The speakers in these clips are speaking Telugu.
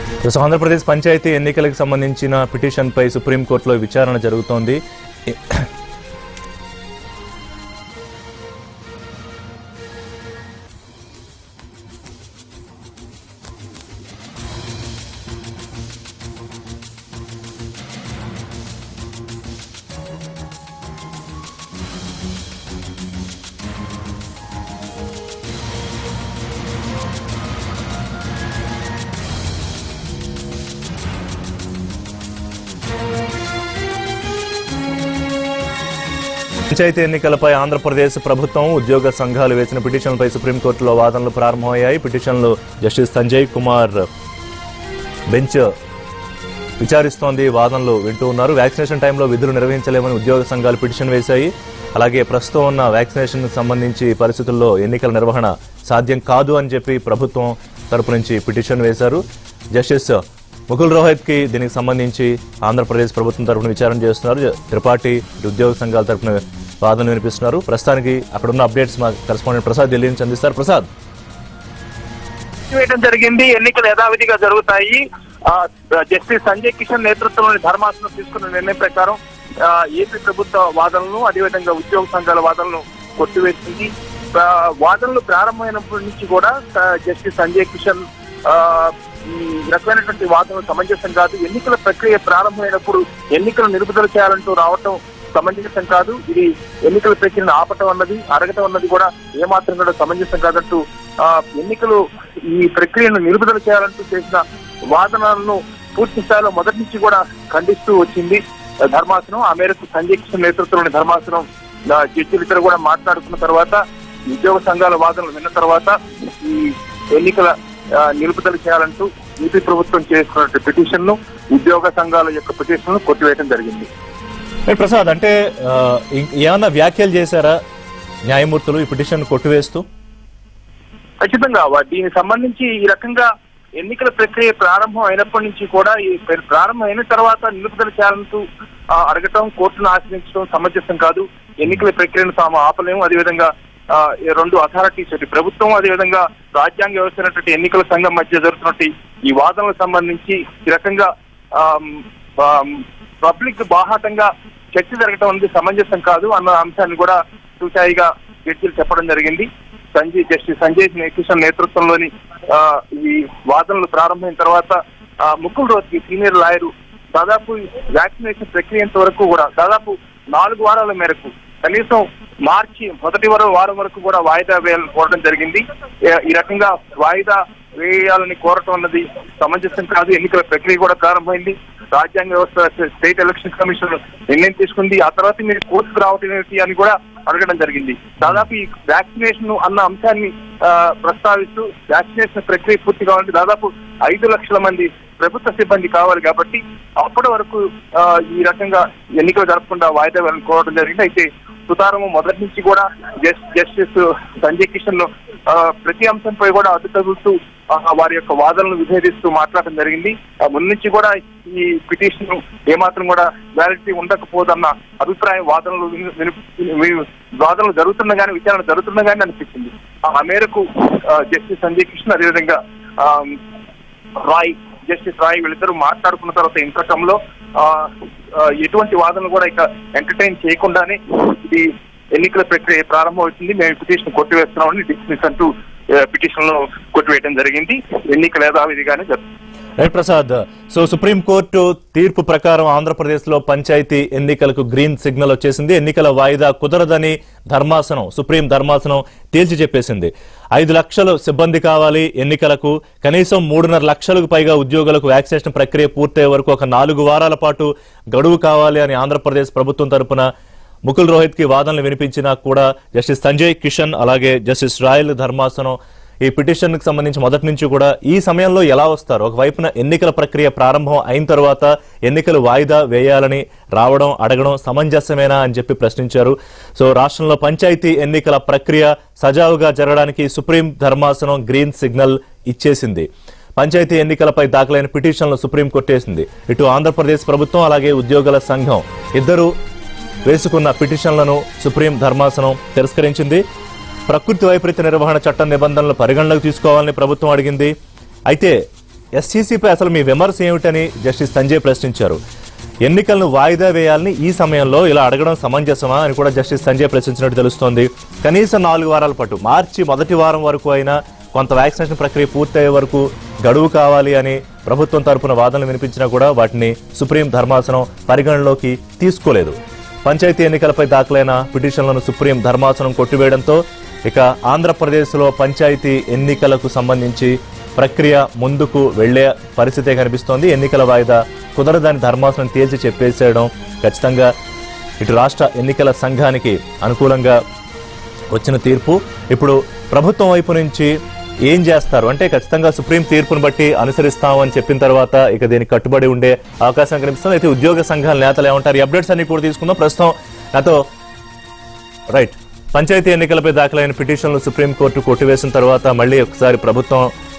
ఆంధ్రప్రదేశ్ పంచాయతీ ఎన్నికలకు సంబంధించిన పిటిషన్పై సుప్రీంకోర్టులో విచారణ జరుగుతోంది. పంచాయతీ ఎన్నికలపై ఆంధ్రప్రదేశ్ ప్రభుత్వం ఉద్యోగ సంఘాలు వేసిన పిటిషన్లపై సుప్రీంకోర్టులో వాదనలు ప్రారంభమయ్యాయి. పిటిషన్లు జస్టిస్ సంజయ్ కుమార్ బెంచ్ విచారిస్తోంది. వాదనలు వింటూ ఉన్నారు. వ్యాక్సినేషన్ టైంలో విధులు నిర్వహించలేమని ఉద్యోగ సంఘాలు పిటిషన్ వేశాయి. అలాగే ప్రస్తుతం ఉన్న వ్యాక్సినేషన్ సంబంధించి పరిస్థితుల్లో ఎన్నికల నిర్వహణ సాధ్యం కాదు అని చెప్పి ప్రభుత్వం తరపు నుంచి పిటిషన్ వేశారు. జస్టిస్ ముకుల్ రోహిత్ కి దీనికి సంబంధించి ఆంధ్రప్రదేశ్ ప్రభుత్వం తరఫున విచారణ చేస్తున్నారు. త్రిపాఠి ఉద్యోగ సంఘాల తరఫున వాదనలు వినిపిస్తున్నారు. ప్రస్తుతానికి అక్కడ ఉన్న అప్డేట్స్ మా కరెస్పాండెంట్ ప్రసాద్ ఢిల్లీ నుంచి అందిస్తారు. ప్రసాద్, వేయడం జరిగింది. ఎన్నికలు యథావిధిగా జరుగుతాయి. జస్టిస్ సంజయ్ కిషన్ నేతృత్వంలోని ధర్మాసనం తీసుకున్న నిర్ణయం ప్రకారం ఏపీ ప్రభుత్వ వాదనలను అదేవిధంగా ఉద్యోగ సంఘాల వాదనలను కొట్టివేసింది. వాదనలు ప్రారంభమైనప్పటి నుంచి కూడా జస్టిస్ సంజయ్ కిషన్ ఈ రకమైనటువంటి వాదనలు సమంజసం కాదు, ఎన్నికల ప్రక్రియ ప్రారంభమైనప్పుడు ఎన్నికలు నిలుపుదల చేయాలంటూ రావటం సమంజసం కాదు, ఇది ఎన్నికల ప్రక్రియను ఆపటం అన్నది అడగటం అన్నది కూడా ఏమాత్రం కూడా సమంజసం కాదంటూ ఎన్నికలు ఈ ప్రక్రియను నిలుపుదల చేయాలంటూ చేసిన వాదనలను పూర్తి స్థాయిలో మొదటి నుంచి కూడా ఖండిస్తూ వచ్చింది ధర్మాసనం. ఆ మేరకు సంజయ్ కిషన్ నేతృత్వంలోని ధర్మాసనం జడ్జిలు ఇద్దరు కూడా మాట్లాడుకున్న తర్వాత ఉద్యోగ సంఘాల వాదనలు విన్న తర్వాత ఈ ఎన్నికల నిలుపుదల చేయాలంటూ ఏపీ ప్రభుత్వం చేసుకున్న పిటిషన్ ను ఉద్యోగ సంఘాల యొక్క పిటిషన్ ను కొట్టివేయడం జరిగింది. ప్రసాద్, అంటే ఏమన్నా వ్యాఖ్యలు చేశారా న్యాయమూర్తులు ఈ పిటిషన్ కొట్టివేస్తూ? ఖచ్చితంగా దీనికి సంబంధించి ఈ రకంగా ఎన్నికల ప్రక్రియ ప్రారంభం అయినప్పటి నుంచి కూడా ఈ ప్రారంభం అయిన తర్వాత నిలుపుదల చేయాలంటూ అడగటం, కోర్టును ఆశ్రయించడం సమంజసం కాదు. ఎన్నికల ప్రక్రియను తాము ఆపలేము. అదేవిధంగా రెండు అథారిటీస్ ప్రభుత్వం అదేవిధంగా రాజ్యాంగ వ్యవస్థ ఎన్నికల సంఘం మధ్య జరుగుతున్నట్టు ఈ వాదనలకు సంబంధించి ఈ రకంగా పబ్లిక్ బాహాటంగా చర్చ జరగటం అనేది సమంజసం కాదు అన్న అంశాన్ని కూడా సూచాయిగా జడ్జీలు చెప్పడం జరిగింది. జస్టిస్ సంజయ్ కిషన్ నేతృత్వంలోని ఈ వాదనలు ప్రారంభమైన తర్వాత ముకుల్ రోహిత్ సీనియర్ లాయరు దాదాపు వ్యాక్సినేషన్ ప్రక్రియ వరకు కూడా దాదాపు 4 వారాల మేరకు కనీసం మార్చి మొదటి వారం వరకు కూడా వాయిదా వేయాలని కోరడం జరిగింది. ఈ రకంగా వాయిదా వేయాలని కోరటం అన్నది సమంజసం కాదు. ఎన్నికల ప్రక్రియ కూడా ప్రారంభమైంది. రాజ్యాంగ వ్యవస్థ స్టేట్ ఎలక్షన్ కమిషన్ నిర్ణయం తీసుకుంది. ఆ తర్వాత మీరు కోర్టుకు రావటం ఏమిటి అని కూడా అడగడం జరిగింది. దాదాపు ఈ వ్యాక్సినేషన్ అన్న అంశాన్ని ప్రస్తావిస్తూ వ్యాక్సినేషన్ ప్రక్రియ పూర్తి కావాలంటే దాదాపు 5 లక్షల మంది ప్రభుత్వ సిబ్బంది కావాలి కాబట్టి అప్పటి వరకు ఈ రకంగా ఎన్నికలు జరపకుండా వాయిదా వేయాలని కోరడం జరిగింది. అయితే సుతారము మొదటి నుంచి కూడా జస్టిస్ సంజయ్ కిషన్ ప్రతి అంశంపై కూడా అడ్డు తగులుతూ వారి యొక్క వాదనలు విభేదిస్తూ మాట్లాడటం జరిగింది. ముందు నుంచి కూడా ఈ పిటిషన్ ఏమాత్రం కూడా వ్యాలిడిటీ ఉండకపోదన్న అభిప్రాయం వాదనలు జరుగుతుండగానే విచారణ జరుగుతుండగానే అనిపించింది. ఆ మేరకు జస్టిస్ సంజయ్ కిషన్ అదేవిధంగా జస్టిస్ రాయ్ వీళ్ళిద్దరూ మాట్లాడుకున్న తర్వాత ఇంతకంలో ఎటువంటి వాదనలు కూడా ఇక ఎంటర్టైన్ చేయకుండానే ఇది ఎన్నికల ప్రక్రియ ప్రారంభమవుతుంది, మేము పిటిషన్ కొట్టివేస్తున్నామని డిస్మిస్ అంటూ పిటిషన్ లో కొట్టివేయడం జరిగింది. ఎన్నికల యథావిధిగానే జరుగుతుంది. రైట్ ప్రసాద్, సో సుప్రీంకోర్టు తీర్పు ప్రకారం ఆంధ్రప్రదేశ్ లో పంచాయతీ ఎన్నికలకు గ్రీన్ సిగ్నల్ వచ్చేసింది. ఎన్నికల వాయిదా కుదరదని సుప్రీం ధర్మాసనం తేల్చి చెప్పేసింది. 5 లక్షలు సిబ్బంది కావాలి ఎన్నికలకు, కనీసం 3.5 లక్షలకు పైగా ఉద్యోగులకు వ్యాక్సినేషన్ ప్రక్రియ పూర్తయ్యే వరకు ఒక 4 వారాల పాటు గడువు కావాలి అని ఆంధ్రప్రదేశ్ ప్రభుత్వం తరపున ముకుల్ రోహిత్ కి వాదనలు వినిపించినా కూడా జస్టిస్ సంజయ్ కిషన్ అలాగే జస్టిస్ రాయల్ ధర్మాసనం ఈ పిటిషన్ కి సంబంధించి మొదటి నుంచి కూడా ఈ సమయంలో ఎలా వస్తారు? ఒకవైపున ఎన్నికల ప్రక్రియ ప్రారంభం అయిన తర్వాత ఎన్నికలు వాయిదా వేయాలని రావడం అడగడం సమంజసమేనా అని చెప్పి ప్రశ్నించారు. సో రాష్ట్రంలో పంచాయతీ ఎన్నికల ప్రక్రియ సజావుగా జరగడానికి సుప్రీం ధర్మాసనం గ్రీన్ సిగ్నల్ ఇచ్చేసింది. పంచాయతీ ఎన్నికలపై దాఖలైన పిటిషన్లు సుప్రీం కొట్టేసింది. ఇటు ఆంధ్రప్రదేశ్ ప్రభుత్వం అలాగే ఉద్యోగుల సంఘం ఇద్దరు వేసుకున్న పిటిషన్లను సుప్రీం ధర్మాసనం తిరస్కరించింది. ప్రకృతి వైపరీత్య నిర్వహణ చట్టం నిబంధనలు పరిగణలోకి తీసుకోవాలని ప్రభుత్వం అడిగింది. అయితే ఎస్సీసీపై అసలు మీ విమర్శ ఏమిటని జస్టిస్ సంజయ్ ప్రశ్నించారు. ఎన్నికలను వాయిదా వేయాలని ఈ సమయంలో ఇలా అడగడం సమంజసమా అని కూడా జస్టిస్ సంజయ్ ప్రశ్నించినట్టు తెలుస్తోంది. కనీసం 4 వారాల పాటు మార్చి మొదటి వారం వరకు అయినా కొంత వ్యాక్సినేషన్ ప్రక్రియ పూర్తయ్యే వరకు గడువు కావాలి అని ప్రభుత్వం తరపున వాదనలు వినిపించినా కూడా వాటిని సుప్రీం ధర్మాసనం పరిగణలోకి తీసుకోలేదు. పంచాయతీ ఎన్నికలపై దాఖలైన పిటిషన్లను సుప్రీం ధర్మాసనం కొట్టివేయడంతో ఇక ఆంధ్రప్రదేశ్లో పంచాయతీ ఎన్నికలకు సంబంధించి ప్రక్రియ ముందుకు వెళ్లే పరిస్థితే కనిపిస్తోంది. ఎన్నికల వాయిదా కుదరదని ధర్మాసనం తేల్చి చెప్పేసేయడం ఖచ్చితంగా ఇటు రాష్ట్ర ఎన్నికల సంఘానికి అనుకూలంగా వచ్చిన తీర్పు. ఇప్పుడు ప్రభుత్వం వైపు నుంచి ఏం చేస్తారు అంటే ఖచ్చితంగా సుప్రీం తీర్పును బట్టి అనుసరిస్తామని చెప్పిన తర్వాత ఇక దీనికి కట్టుబడి ఉండే అవకాశం కనిపిస్తుంది. అయితే ఉద్యోగ సంఘాల నేతలు ఏమంటారు, ఈ అప్డేట్స్ అన్ని కూడా తీసుకుందాం. ప్రస్తుతం నాతో రైట్ పంచాయతీ ఎన్నికలపై దాఖలైన పిటిషన్లు సుప్రీంకోర్టు కొట్టివేసిన తర్వాత మళ్ళీ ఒకసారి ప్రభుత్వం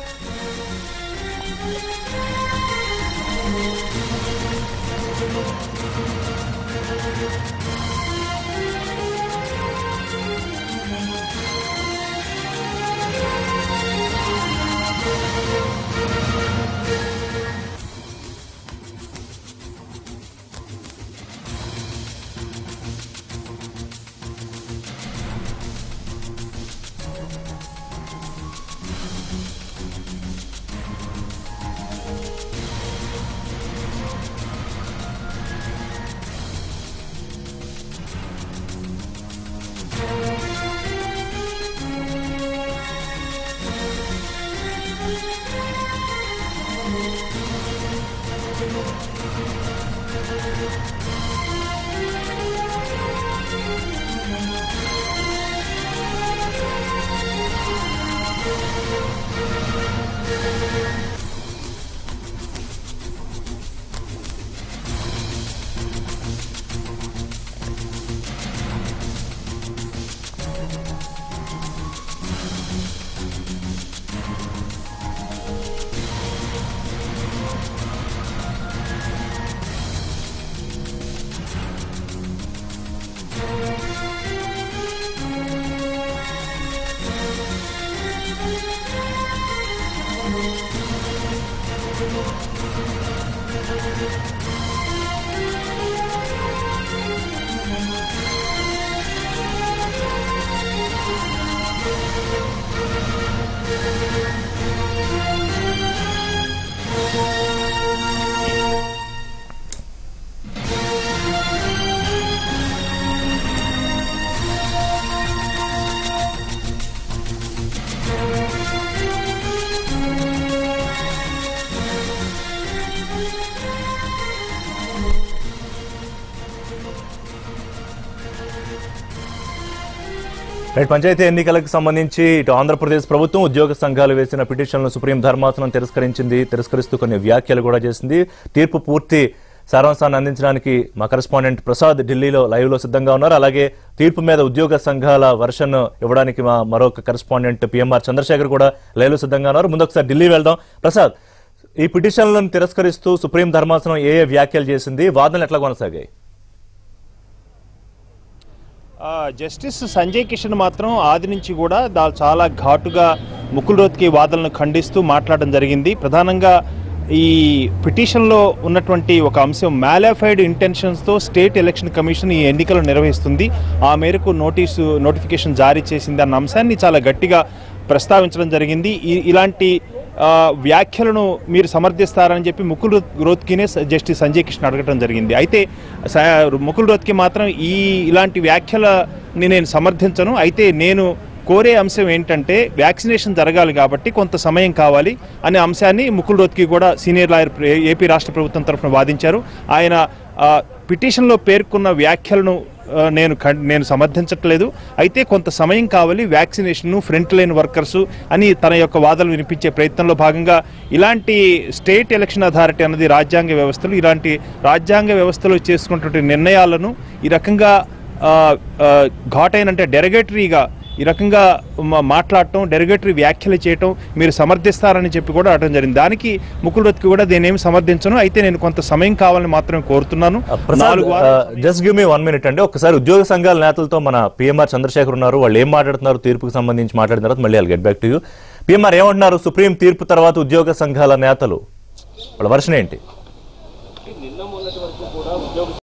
రైట్ పంచాయతీ ఎన్నికలకు సంబంధించి ఇటు ఆంధ్రప్రదేశ్ ప్రభుత్వం ఉద్యోగ సంఘాలు వేసిన పిటిషన్లను సుప్రీం ధర్మాసనం తిరస్కరిస్తూ కొన్ని వ్యాఖ్యలు కూడా చేసింది. తీర్పు పూర్తి సారాంశాన్ని అందించడానికి మా కరెస్పాండెంట్ ప్రసాద్ ఢిల్లీలో లైవ్ లో సిద్ధంగా ఉన్నారు. అలాగే తీర్పు మీద ఉద్యోగ సంఘాల వర్షన్ ఇవ్వడానికి మా మరొక కరెస్పాండెంట్ పిఎంఆర్ చంద్రశేఖర్ కూడా లైవ్ లో సిద్ధంగా ఉన్నారు. ముందు ఒకసారి ఢిల్లీ వెళ్దాం. ప్రసాద్, ఈ పిటిషన్లను తిరస్కరిస్తూ సుప్రీం ధర్మాసనం ఏ వ్యాఖ్యలు చేసింది, వాదనలు ఎట్లా కొనసాగాయి? జస్టిస్ సంజయ్ కిషన్ మాత్రం ఆది నుంచి కూడా చాలా ఘాటుగా ముకుల్ రోత్కి వాదనలను ఖండిస్తూ మాట్లాడడం జరిగింది. ప్రధానంగా ఈ పిటిషన్లో ఉన్నటువంటి ఒక అంశం మ్యాలిఫైడ్ ఇంటెన్షన్స్తో స్టేట్ ఎలక్షన్ కమిషన్ ఈ ఎన్నికలు నిర్వహిస్తుంది, ఆ మేరకు నోటిఫికేషన్ జారీ చేసింది అన్న అంశాన్ని చాలా గట్టిగా ప్రస్తావించడం జరిగింది. ఇలాంటి వ్యాఖ్యలను మీరు సమర్థిస్తారని చెప్పి ముకుల్ రోత్కినే జస్టిస్ సంజయ్ కిషన్ అడగడం జరిగింది. అయితే ముకుల్ రోత్కి మాత్రం ఇలాంటి వ్యాఖ్యలని నేను సమర్థించను, అయితే నేను కోరే అంశం ఏంటంటే వ్యాక్సినేషన్ జరగాలి కాబట్టి కొంత సమయం కావాలి అనే అంశాన్ని ముకుల్ రోత్కి కూడా సీనియర్ లాయర్ ఏపీ రాష్ట్ర ప్రభుత్వం తరఫున వాదించారు. ఆయన పిటిషన్లో పేర్కొన్న వ్యాఖ్యలను నేను సమర్థించట్లేదు, అయితే కొంత సమయం కావాలి, వ్యాక్సినేషన్ ఫ్రంట్ లైన్ వర్కర్సు అని తన యొక్క వాదనలు వినిపించే ప్రయత్నంలో భాగంగా ఇలాంటి స్టేట్ ఎలక్షన్ అథారిటీ అన్నది రాజ్యాంగ వ్యవస్థలు, ఇలాంటి రాజ్యాంగ వ్యవస్థలో చేసుకున్నటువంటి నిర్ణయాలను ఈ రకంగా ఘాటైనంటే డెరగేటరీగా ఈ రకంగా మాట్లాడటం, డెరగేటరీ వ్యాఖ్యలు చేయటం మీరు సమర్థిస్తారని చెప్పి కూడా అనడం జరిగింది. దానికి ముకుల్ రోత్కి కూడా నేనేమి సమర్థించను, అయితే నేను కొంత సమయం కావాలని మాత్రమే కోరుతున్నాను. జస్ట్ గివ్ మీ 1 minute అండి. ఒకసారి ఉద్యోగ సంఘాల నేతలతో మన పిఎంఆర్ చంద్రశేఖర్ ఉన్నారు, వాళ్ళు ఏం మాట్లాడుతున్నారు తీర్పుకు సంబంధించి మాట్లాడిన తర్వాత మళ్ళీ I'll get back to you. PMR ఏమంటున్నారు? సుప్రీం తీర్పు తర్వాత ఉద్యోగ సంఘాల నేతలు వాళ్ళ వర్షన్ ఏంటి?